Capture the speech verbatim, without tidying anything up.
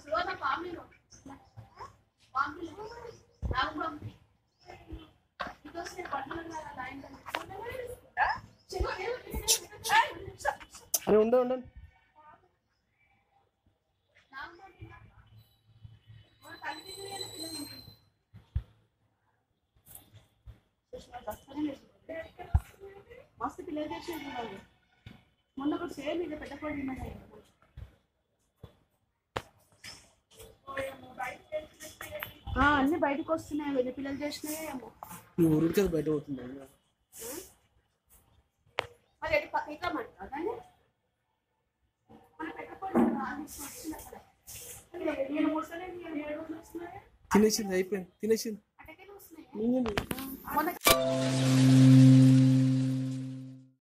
అరే ఉండ ఉండండి మస్తు పిల్లలు చేసి మొన్న కూడా సేమ్ ఇది పెట్టకూడదు అన్ని బయటకు వస్తున్నాయి వెళ్ళి పిల్లలు చేసినాయేమో ఊరికి బయట పోతుంది మరి ఎటు పక్క ఇట్లా దాన్ని తినేసింది అయిపోయింది తినేసింది మొన్న